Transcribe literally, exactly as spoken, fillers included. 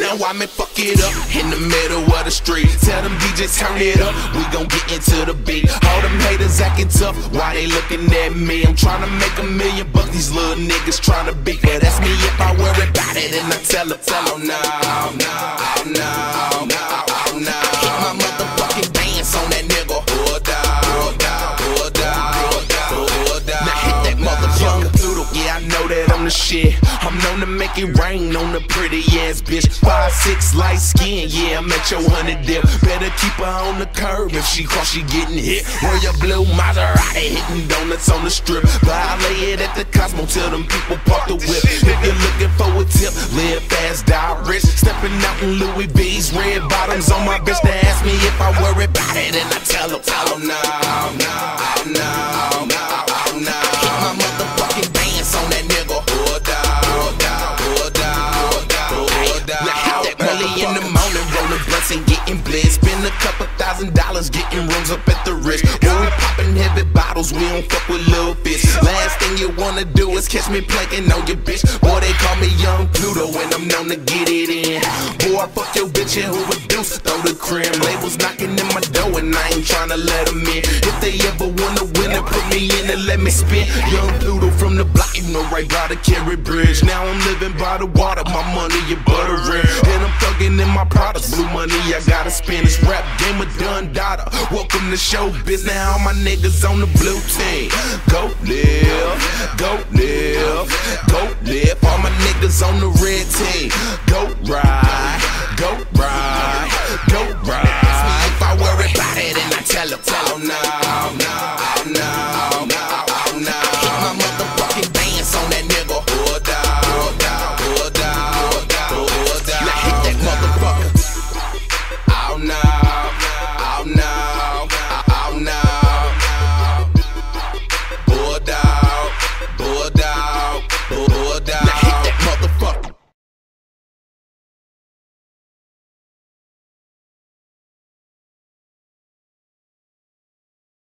now I may fuck it up in the middle of the street. Tell them D Js turn it up, we gon' get into the beat. All them haters acting tough, why they looking at me? I'm tryna make a million bucks, these little niggas tryna beat. But that's me if I worry about it, and I tell them, tell them no, no, no, no, no, no. Hit my motherfucking dance on that nigga. Bulldog, bulldog, bulldog, bulldog. Now hit that motherfucking Pluto, yeah I know that I'm the shit. I'm known to make it rain on the pretty ass bitch. Five six light skin, yeah I'm at your hundred dip. Better keep her on the curb, if she cross she getting hit. Wear your blue Maserati, hitting donuts on the strip. Violate it at the Cosmo, tell them people park the whip. If you're looking for a tip, live fast, die rich. Stepping out in Louis V's, red bottoms on my bitch. They ask me if I worry about it, and I tell them, tell them no, no, no, no, no. Hit my motherfucking dance on that nigga. In the morning, rolling blunts and getting blitz. Spend a couple thousand dollars getting rooms up at the Ritz. When we popping heavy bottles, we don't fuck with little fish. Last thing you wanna do is catch me planking on your bitch. Boy, they call me Young Pluto and I'm known to get it in. Boy, I fuck your bitch and who reduce, throw the cream. Labels knocking in my door and I ain't tryna let them in. If they ever wanna win it, put me in and let me spin. Young Pluto from the block, you know right by the Kerry Bridge. Now I'm living by the water, my money you buttering. And I'm thugging in my products, blue money I gotta spend. This rap game of done data. Welcome to showbiz, now all my niggas on the blue team. Go live, go live, go live. All my niggas on the red team. Go ride, go ride, go ride. If I worry about it and I tell them, tell them no.